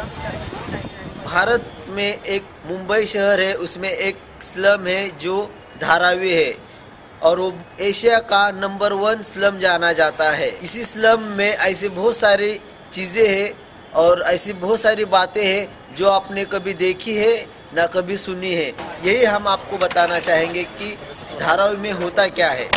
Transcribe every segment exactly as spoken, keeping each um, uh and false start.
भारत में एक मुंबई शहर है, उसमें एक स्लम है जो धारावी है और वो एशिया का नंबर वन स्लम जाना जाता है। इसी स्लम में ऐसे बहुत सारी चीज़ें हैं और ऐसी बहुत सारी बातें हैं जो आपने कभी देखी है ना कभी सुनी है। यही हम आपको बताना चाहेंगे कि धारावी में होता क्या है।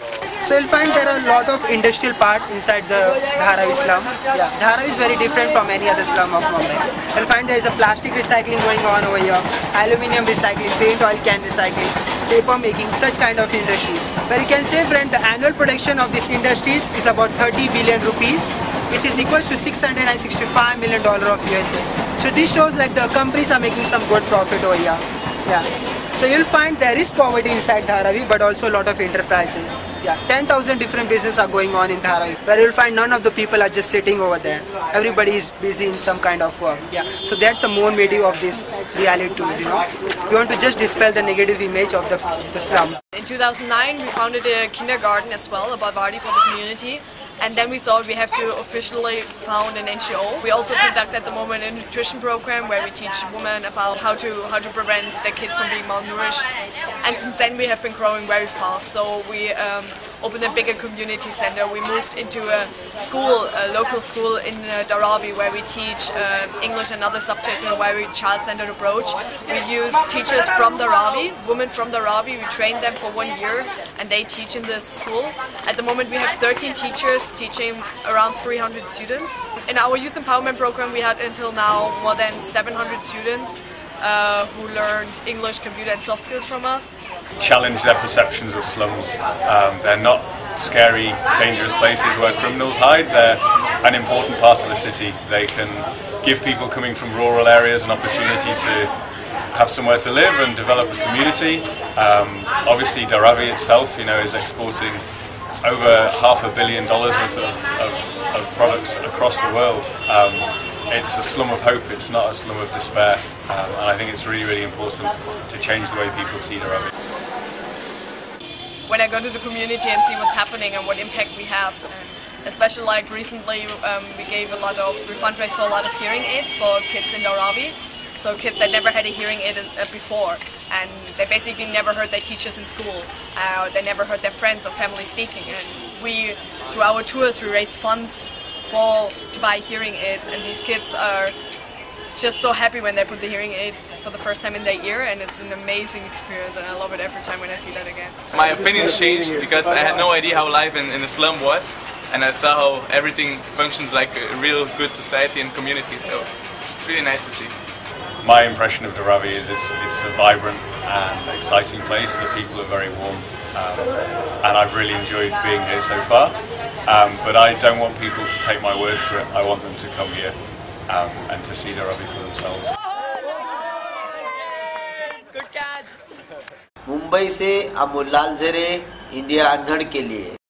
So you'll find there are a lot of industrial part inside the Dharavi slum. Yeah, Dharavi is very different from any other slum of Mumbai. You'll find there is a plastic recycling going on over here, aluminium recycling, paint oil can recycling, paper making, such kind of industry. Where you can say, friend, the annual production of these industries is about thirty billion rupees, which is equal to six hundred sixty-five million dollars of U S A. So this shows like the companies are making some good profit over here. Yeah. So you'll find there is poverty inside Dharavi, but also a lot of enterprises. Yeah, ten thousand different businesses are going on in Dharavi, where you'll find none of the people are just sitting over there. Everybody is busy in some kind of work. Yeah, so that's the main motive of this reality tools, you know. We want to just dispel the negative image of the, the slum. In two thousand nine, we founded a kindergarten as well, a Balwadi for the community. And then we thought we have to officially found an N G O. We also conduct at the moment a nutrition program where we teach women about how to how to prevent their kids from being malnourished. And since then we have been growing very fast. So we um, opened a bigger community center. We moved into a school, a local school in uh, Dharavi, where we teach uh, English and other subjects in a very child-centered approach. We use teachers from Dharavi, women from Dharavi. We train them for one year and they teach in this school. At the moment we have thirteen teachers teaching around three hundred students. In our youth empowerment program we had until now more than seven hundred students uh, who learned English, computer and soft skills from us. Challenge their perceptions of slums. Um, they're not scary, dangerous places where criminals hide. They're an important part of the city. They can give people coming from rural areas an opportunity to have somewhere to live and develop a community. Um, obviously Dharavi itself, you know, is exporting over half a billion dollars worth of, of, of products across the world. Um, it's a slum of hope, it's not a slum of despair, um, and I think it's really, really important to change the way people see Dharavi. When I go to the community and see what's happening and what impact we have, and especially like recently um, we gave a lot of, we fundraised for a lot of hearing aids for kids in Dharavi. So kids that never had a hearing aid uh, before, and they basically never heard their teachers in school, uh, they never heard their friends or family speaking. And we, through our tours, we raised funds for to buy hearing aids, and these kids are just so happy when they put the hearing aid for the first time in their ear, and it's an amazing experience, and I love it every time when I see that again. My opinions changed because I had no idea how life in, in the slum was, and I saw how everything functions like a real good society and community, so it's really nice to see. My impression of Dharavi is it's, it's a vibrant and exciting place. The people are very warm, um, and I've really enjoyed being here so far. Um, but I don't want people to take my word for it. I want them to come here um, and to see Dharavi for themselves. Mumbai से Amol Lalzare, India अनहड़ के लिए।